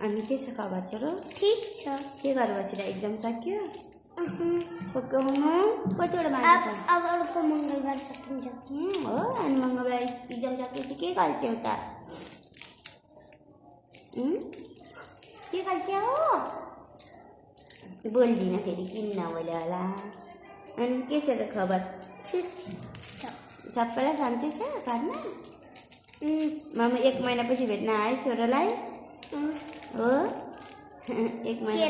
अनि के छ खबर छोरो? ठीक छ। के गरेर बसिरहेको? एक्जाम सक्यो? कतिवटा मार्क्स छ? अब अर्को मङ्गलबार सकिन्छ। हो, अनि मङ्गलबार एक्जाम सकेपछि के गर्छौ त? के गर्छौ? बोल्दिनँ फेरि, किन नबोले होला? अनि के छ त खबर? ठिक छ। सबैलाई सन्चै छ घरमा? मामा 1 महिनापछि भेट्न आयो छोरालाई? हो, 1 महिना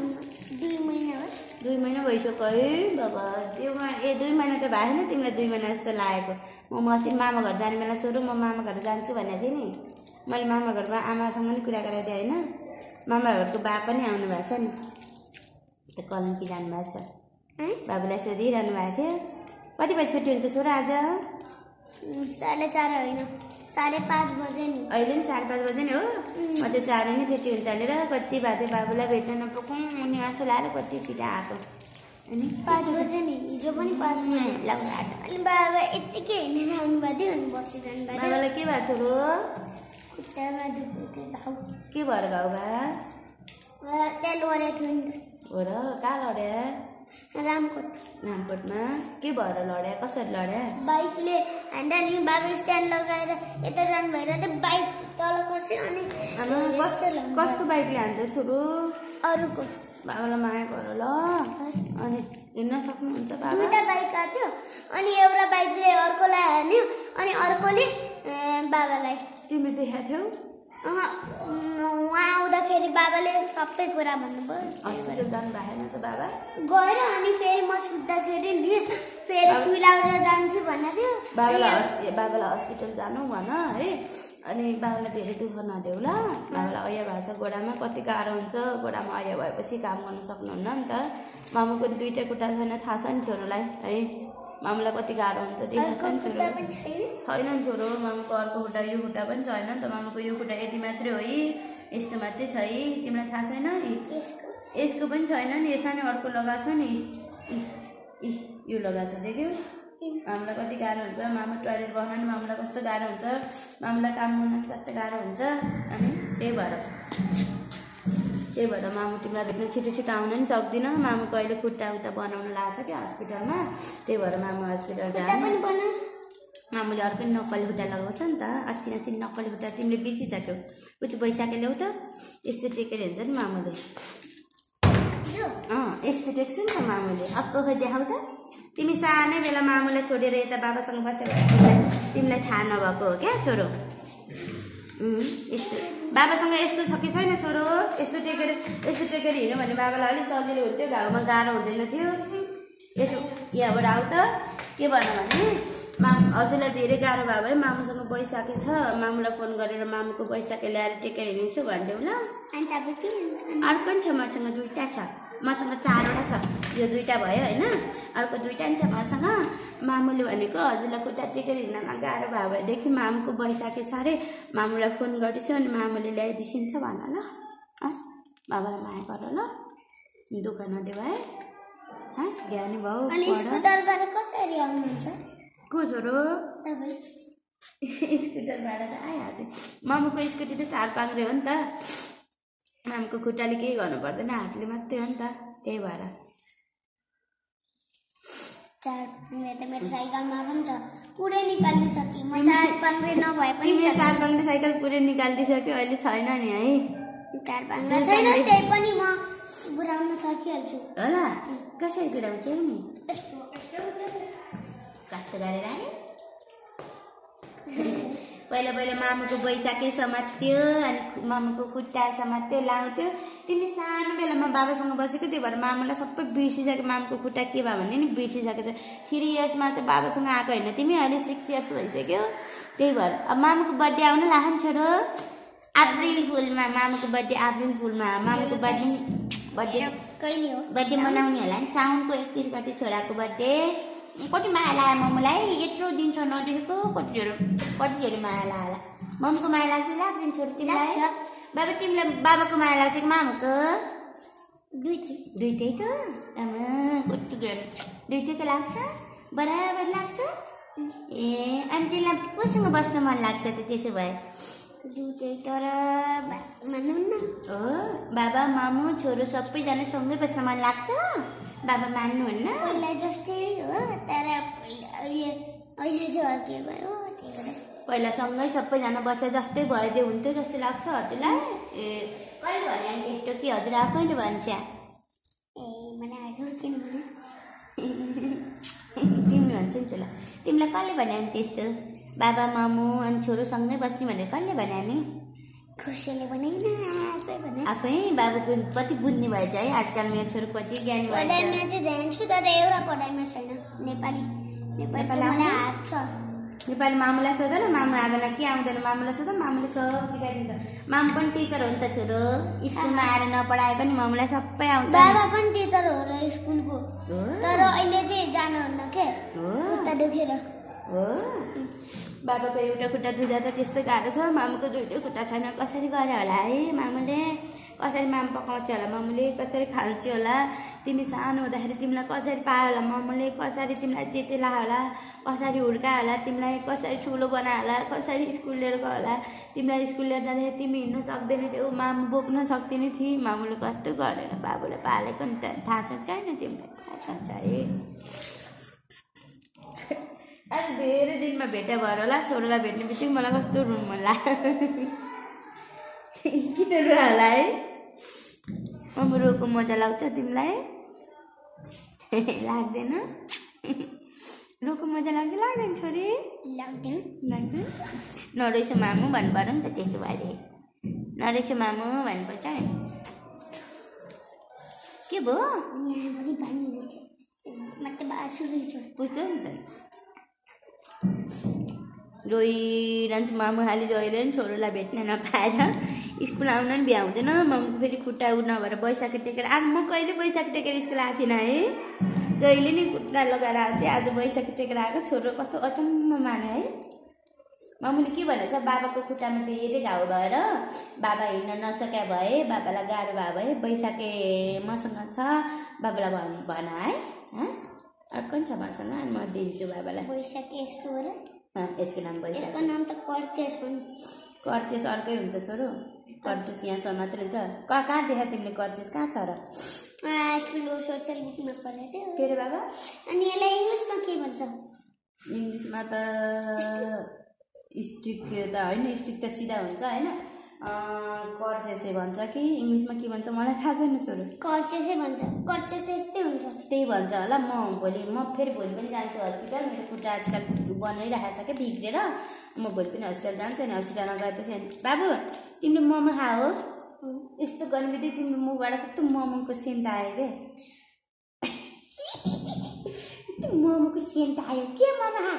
2 महिना भइसक्यो है बाबा। 2 महिना त भएन, तिमीलाई 2 महिना जस्तो लागेको। म अस्ति मामा घर जाने बेला छोरो म मामा घर जान्छु भनेको थिएँ नि। मैले मामा घरमा आमासँग नि कुरा गरेको थिएँ होइन। मामा घरको बा पनि आउनु भएको छ नि, त कलङ्की जानुभएको छ। बाबुलाई सोधिरहनु भएको थियो कति बजी छुट्टी हुन्छ छोरा आज? 4:30 होइन 5:30 बजे नि। अहिले नि 4-5 बजे नि हो। म त 4 नै छुट्टी हुन्छ भनेर कति भएको थियो बाबुलाई भेट्न नपाउँ अनि आँसु लाएर कति छिटो आएको। अनि 5 बजे नि, हिजो पनि 5 बजे लगाएको। अनि बाबा यत्तिकै हिँडेर आउनुभएको थियो अनि बसिरहनु भएको। बाबालाई के भएको छोरो? खुट्टामा दुखेको घाउ। के भएर घाउ भयो? त्यहाँ लडेको थियो नि। हो र, कहाँ लड्या? रामकोटमा। के भएर लड्या? कसरी लड्या? बाइकले हान्दा नि बाबा स्ट्यान्ड लगाएर यता जानु भएर चाहिँ बाइक तल खस्यो अनि कसको बाइकले हान्थ्यो छोरो? अरूको। बाबालाई माया गर ल। अनि हिँड्न सक्नुहुन्छ बाबा? 2टा बाइक आएको थियो अनि एउटा बाइकले अर्कोलाई हान्यो अनि अर्कोले बाबालाई। तिमीले देखाएको थियौ? उहाँ आउँदाखेरि बाबाले सबै कुरा भन्नुभयो। हस्पिटल जानु भएन त बाबा? गएर अनि फेरि म सुत्दाखेरि नि फेरि सुई लाएर जान्छु भनेको थियो। बाबालाई हस्पिटल जानु भन है। अनि बाबालाई धेरै दुःख नदेऊ ल। बाबालाई अया भएको छ गोडामा, कति गाह्रो हुन्छ। गोडामा अया भएपछि काम गर्न सक्नुहुन्न नि त। मामुको 2टा खुट्टा छैन थाहा छ नि छोरोलाई है। मामुलाई कति गाह्रो हुन्छ देखाएको छ नि छोरो? छैन नि छोरो, मामुको अर्को खुट्टा यो खुट्टा पनि छैन नि त। मामुको यो खुट्टा यति मात्रै हो है, यस्तो मात्रै छ है। तिमीलाई थाहा छैन? यसको पनि छैन नि, यसमा नि अर्को लगाएको छ नि। यो लगाएको छ देख्यौ? मामुलाई कति गाह्रो हुन्छ। मामु टोयलेट बनाउनु नि मामुलाई कस्तो गाह्रो हुन्छ। मामुलाई काम गर्नु कस्तो गाह्रो हुन्छ। अनि त्यही भएर मामु तिमीलाई भेट्न छिटो आउन नि सक्दिनँ। मामुको अहिले खुट्टा उता बनाउनु लाग्छ क्या हस्पिटलमा। त्यही भएर मामु हस्पिटल जानु। मामुले अर्कै नक्कली खुट्टा लगाउँछ नि त। अस्ति नक्कली खुट्टा तिमीले बिर्सिसक्यौ। उति पैसाको ल्याउ त। यस्तो टेकेर हिँड्छ नि मामुले। यस्तो टेक्छु नि त मामुले। अक्को खोइ देखाउ त। तिमी सानै बेला मामुलाई छोडेर यता बाबासँग बसेको तिमीलाई थाहा नभएको हो क्या छोरो? यस्तो बाबासँग यस्तो छ कि छैन छोरो? यस्तो टेकेर हिँड्यो भने बाबालाई अलिक सजिलो हुन्थ्यो, घाउमा गाह्रो हुँदैन थियो। यसो यहाँबाट आऊ त। के भन्नु भने हजुरलाई धेरै गाह्रो भयो भने मामुसँग पैसाकै छ, मामुलाई फोन गरेर मामुको पैसाकै ल्याएर टेकेर हिँड्छु भनिदेऊ ल। अर्को नि छ मसँग 2टा छ। मसँग 4वटा छ। यो 2टा भयो होइन, अर्को 2टा नि छ मसँग। मामुले भनेको हजुरलाई खुट्टा टेकेर हिँड्नमा गाह्रो भयो भनेदेखि मामुको पैसाकै छ अरे, मामुलाई फोन गरिदिन्छु अनि मामुले ल्याइदिन्छ भन ल। हस्, बाबालाई माया गर ल, दुःख नदेऊ है। हस्, ज्ञानी भाउ। को छोरो? स्कुटर भाडा त आइहाल्छ। मामुको स्कुटी त 4 पाङ्रे हो नि त। मामुको खुट्टाले केही गर्नु पर्दैन, हातले मात्रै हो नि त। त्यही भएर 4 पाङ्रे त मेरो साइकलमा पनि छ। पुरै निकालिदिसकेँ म। 4 पाङ्रे नभए पनि तिमीले 4 पाङ्रे साइकल पुरै निकालिदिसक्यो, अहिले छैन नि है। 4 पाङ्रे छैन, त्यही पनि म गुराउन सकिहाल्छु होला। कसरी गुराउँछौ नि? कस्तो गरेर आयो? पहिला मामुको बैसाखी समात्यो अनि मामुको खुट्टा समात्यो लाउँथ्यो। तिमी सानो बेलामा बाबासँग बसेको, त्यही भएर मामुलाई सबै बिर्सिसक्यो। मामुको खुट्टा के भयो भने नि बिर्सिसकेको छ। 3 इयर्समा चाहिँ बाबासँग आएको होइन तिमी, अहिले 6 इयर्स भइसक्यो। त्यही भएर अब मामुको बर्थडे आउन लाग्यो छोरो। अप्रिल फुलमा मामुको बर्थडे, अप्रिल फुलमा मामुको बर्थडे कहिले हो? बर्थडे मनाउने होला नि, साउनको 31 गते छोराको बर्थडे। कति माया लाग्यो मम्मीलाई, यत्रो दिनसम्म नदेखेको। कति धेरै माया लाग्यो। मम्मीको माया लाग्छ लाग्दैन छोरी तिमीलाई? बाबा तिमीलाई बाबाको माया लाग्छ कि मामुको? दुइटैको? कति धेरै दुइटैको लाग्छ, बराबर लाग्छ। ए अनि तिमीलाई कोसँग बस्न मन लाग्छ त त्यसो भए? तर मान्नुहुन्न हो बाबा मामु छोरो सबैजना सँगै बस्न मन लाग्छ बाबा मान्नुहुन्न पहिला जस्तै हो तर अहिले चाहिँ अर्कै भयो त्यही भएर पहिला सँगै सबैजना बसे जस्तै भइदियो हुन्थ्यो जस्तो लाग्छ हजुरलाई ए कहिले भने यस्तो कि हजुर आफैले भन्छ ए भने हजुर किन भने तिमी भन्छ नि त्यसलाई तिमीलाई कसले भन्यो नि त्यस्तो बाबा मामु अनि छोरो सँगै बस्ने भनेर कसले भन्यो नि खुसीले भनेन आफै भने आफै बाबुको कति बुझ्ने भएछ है आजकल मेरो छोरो कति ज्ञानी भएछ पढाइमा चाहिँ ध्यान छु तर एउटा पढाइमा छैन नेपाली मलाई हात छ नेपाली मामुलाई सोध न मामु आमालाई के आउँदैन मामुलाई सोध मामुले सब सिकाइदिन्छ मामु पनि टिचर हो नि त छोरो स्कुलमा आएर नपढाए पनि मामुलाई सबै आउँछ बाबा पनि टिचर हो र स्कुलको तर अहिले चाहिँ जानुहुन्न के खुट्टा दुखेर हो बाबाको एउटा खुट्टा दुख्दा त त्यस्तो गाह्रो छ मामुको दुइटै खुट्टा छैन कसरी गरे होला है मामुले कसरी मामु पकाउँछ होला मामुले कसरी खान्छ होला तिमी सानो हुँदाखेरि तिमीलाई कसरी पायो होला मामुले कसरी तिमीलाई त्यति लायो होला कसरी हुर्कायो होला तिमीलाई कसरी ठुलो बनायो होला कसरी स्कुल लिएर गयो होला तिमीलाई स्कुल लिएर जाँदाखेरि तिमी हिँड्नु सक्दैन थियौ मामु बोक्न सक्दैन थिए मामुले कस्तो गरेर बाबुले पालेको नि त थाहा छ छैन तिमीलाई थाहा छ है आज धेरै दिनमा भेटा भएर होला छोरोलाई भेट्ने बित्तिकै मलाई कस्तो रुनु मन लाग्यो किन रुवा होला है रोको मजा लाग्छ तिमीलाई लाग्दैन रोको मजा लाग्छ लाग्दैन छोरी लाग्दैन नरहेछ मामु भन्नु पर्यो नि त त्यस्तो भइदिए नरहेछ मामु भन्नुपर्छ नि के भयो यहाँभरि पानी रहेछ मात्र बासु रहेछ बुझ्दै नि त रोइरहन्छ मामु खालि रोइरहन्छ छोरोलाई भेट्न नपाएर स्कुल आउन नि भ्याउँदैन मामुको फेरि खुट्टा उ नभएर बैशाखी टेकेर आज म कहिले बैशाखी टेकेर स्कुल आएको थिइनँ है जहिले नि खुट्टा लगाएर आएको थिएँ आज बैशाखी टेकेर आएको छोरो कस्तो अचम्म माने है मामुले के भनेछ बाबाको खुट्टामा धेरै घाउ भएर बाबा हिँड्न नसके भए बाबालाई गाह्रो भयो भए बैशाखी मसँग छ बाबालाई भन है अर्को नि छ मसँग अनि म दिन्छु बाबालाई बैशाखी यस्तो हो र यसको नाम बैशाखी यसको नाम त कर्चेस हो नि कर्चेस अर्कै हुन्छ छोरो कर्चेस यहाँसम्म मात्रै हुन्छ कहाँ देखा तिमीले कर्चेस कहाँ छ र स्कुलको सोसियल बुकमा पढेको थियो के अरे बाबा अनि यसलाई इङ्ग्लिसमा के भन्छ इङ्ग्लिसमा त स्टिक त होइन स्टिक त सिधा हुन्छ होइन कर्चेसै भन्छ कि इङ्ग्लिसमा के भन्छ मलाई थाहा छैन छोरो कर्चेसै भन्छ कर्चेस यस्तै हुन्छ त्यही भन्छ होला म फेरि भोलि पनि जान्छु हस्पिटल मेरो खुट्टा आजकल बनाइरहेको छ क्या बिग्रेर म भोलि पनि हस्पिटल जान्छु अनि हस्पिटलमा गएपछि बाबु तिमीले मोमो खाऊ यस्तो गर्ने बित्तिकै तिम्रो मुखबाट कस्तो मोमोको सेन्ट आयो क्या मोमोको सेन्ट आयो के मोमो खा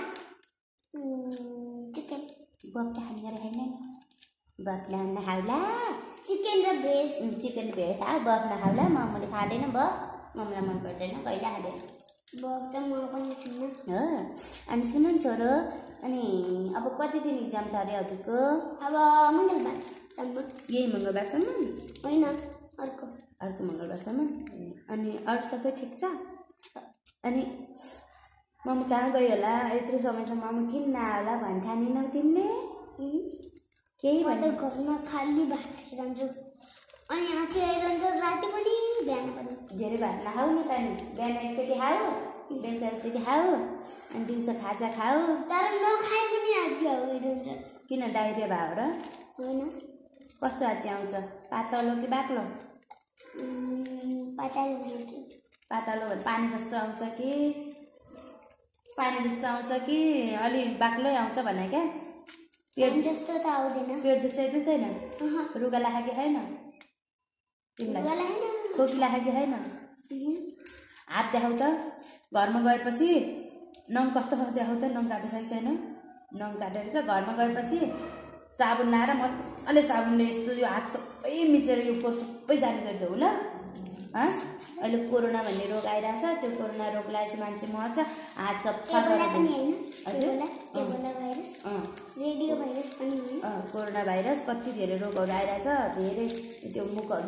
चिकन बक्का खाने गरेर होइन बक्ला नखाउला चिकन र भेज चिकन भेज खा बफ नखाउला मोमोले खाँदैन बफ मोमोलाई मन पर्दैन कहिले खाँदैन बफ त म पनि खान्न हो अनि सुन न छोरो अनि अब कति दिन इक्जाम छ अरे हजुरको अब मङ्गलबारसम्म यही मङ्गलबारसम्म होइन अर्को मङ्गलबारसम्म अनि अरू सबै ठिक छ अनि मम्मी कहाँ गयो होला यत्रो समयसम्म मम्मी किन नआयो होला भन्थानिनौ तिमीले केही भन्दा घरमा खाली भात खाइरहन्छु अनि यहाँ चाहिँ आइरहन्छ राति पनि बिहान पनि धेरै भात नखाऊ न त नि बिहान एकचोटि खाऊ बेलुका एकचोटि खाऊ अनि दिउँसो खाजा खाऊ तर नखाए पनि आजी आइरहन्छ किन डाइरिया भयो र होइन कस्तो आजी आउँछ पातलो कि बाक्लो पातलो भने पानी जस्तो आउँछ कि अलि बाक्लै आउँछ भने क्या पेट जस्तो त आउँदैन पेट दुख्दैन रुगा लाग्यो कि छैन तिमीलाई खोकी लाग्यो कि छैन हात देखाउ त घरमा गएपछि नङ कस्तो देखाउ त नङ काटिसकेको छैन नङ काटेर चाहिँ घरमा गएपछि साबुन लाएर मजाले साबुनले यस्तो यो हात सबै मिचेर यो पोर सबै जाने गरिदेऊ ल अहिले कोरोना भन्ने रोग आइरहेछ त्यो कोरोना रोगलाई चाहिँ मान्छे मर्छ हात सफा कोरोना भाइरस कति धेरै रोगहरू आइरहेछ धेरै त्यो मुखहरू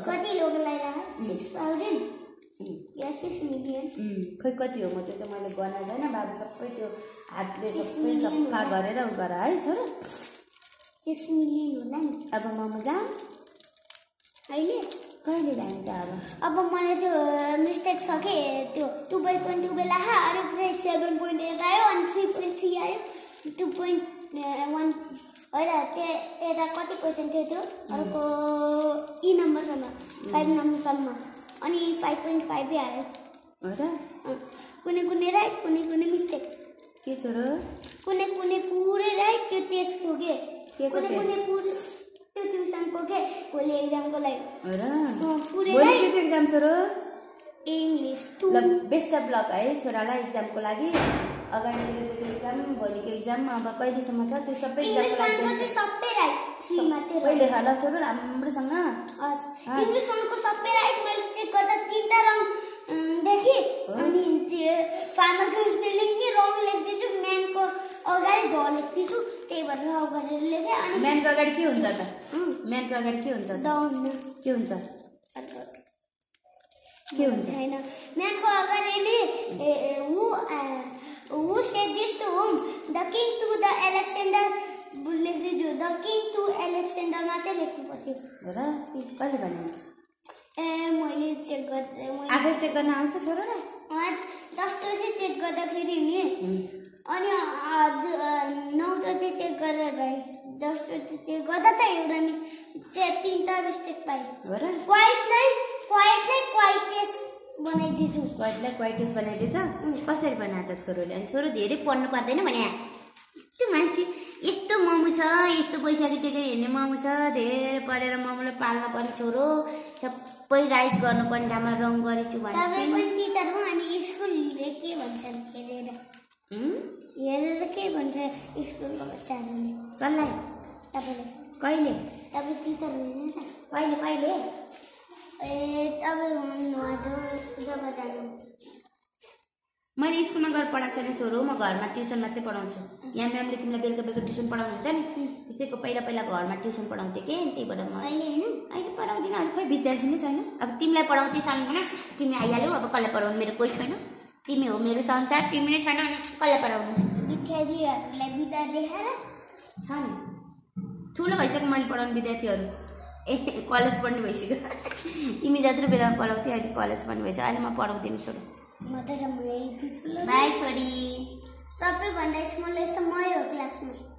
खै कति हो म त्यो चाहिँ मैले गर्न छैन बाबु सबै त्यो हातले सबै सफा गरेर उ गर है छोरो 6 मिलियन होला नि। अब मोमो जाऊँ अहिले कहिले जाने त अब मलाई त्यो मिस्टेक छ के त्यो 2.2 आयो अरू चाहिँ 7.8 आयो अनि 3.3 आयो 2.1 होइन त्यता कति क्वेसन थियो त्यो अर्को ई नम्बरसम्म 5 नम्बरसम्म अनि 5.5 आयो हो र कुनै कुनै राइट कुनै मिस्टेक के छोरो कुनै पुरै राइट त्यो टेस्ट हो के को कुनै पुरै त्यो ट्युसनको के भोलि एक्जामको लागि हो र पुरै भोलि राइट के एक्जाम छोरो इंग्लिश ल बेस्ट अफ लक है छोरालाई एक्जामको लागि अगाडि दिएको एक्जाम भोलिको एक्जाम अब कहिलेसम्म छ त्यो सबै एक्जामको लागि चाहिँ सबै राइट 3 मात्रै कहिले ल छोरो राम्रोसँग इंग्लिश वानको सबै राइट मैले चेक गर्दा 3टा रङ देखे अनि त्यो फार्मरको स्पेलिङ के रङ लेख्दैछु म्यानको अगाडि ध लेख्दैछु त्यही भएर रङ गरेर लेखे अनि म्यानको अगाडि के हुन्छ त म्यानको अगाडि के हुन्छ द हुन्न के हुन्छ हैन म्यानको अगाडि नि who said this to whom the king to the Alexander लेख्दैछु द किङ टु एलेक्सेन्डर मात्रै लेख्नु पर्थ्यो हो र कहिले भने मैले चेक गर्दै आफै चेक गर्न आउँछ छोरालाई जस्तो चाहिँ चेक गर्दाखेरि नि अनि 9 चेक गरेर भाइ 10 चेक गर्दा त एउटा नि 3टा मिस्टेक पाएँ हो र क्वाइटलाई क्वाइटेस्ट बनाइदिन्छु क्वाइटेस्ट बनाइदिन्छ कसरी बनाएको त छोरोले अनि छोरो धेरै पढ्नु पर्दैन भने यस्तो मान्छे यस्तो मोमो छ यस्तो पैसाको टेकेर हिँड्ने मोमो छ धेरै पढेर मोमोलाई पाल्न पर्ने छोरो सबै राइट गर्नुपर्ने ठाउँमा रङ गरेछु भने तपाईँ पनि टिचर हो अनि स्कुलले के भन्छन् हेरेर के भन्छ स्कुलको बच्चाहरूले कसलाई तपाईँले कहिले तपाईँ टिचर हुनुहुन्न त कहिले तपाईँ हुनु हजुर जब जानु मैले स्कुलमा गएर पढाएको छैन छोरो म घरमा ट्युसन मात्रै पढाउँछु यहाँ म्यामले तिमीलाई बेलुका ट्युसन पढाउनुहुन्छ नि त्यसैको पहिला घरमा ट्युसन पढाउँथेँ कि त्यही भएर म अहिले पढाउँदिनँ अहिले खोइ विद्यार्थी नै छैन अब तिमीलाई पढाउँदै सानोमा तिमी आइहाल्यौ अब कसलाई पढाउनु मेरो कोही छैन तिमी हो मेरो संसार तिमी नै छैन भने कसलाई पढाउनु विद्यार्थीहरूलाई बिदा देखाएर छ नि ठुलो भइसक्यो मैले पढाउने विद्यार्थीहरू कलेज पढ्ने भइसक्यो तिमी जत्रो बेलामा पढाउँथ्यो अहिले कलेज पढ्ने भइसक्यो अहिले म पढाउँदिनँ छोरो म त बाई छोरी सबैभन्दा स्मलेस्ट त मै हो क्लासमा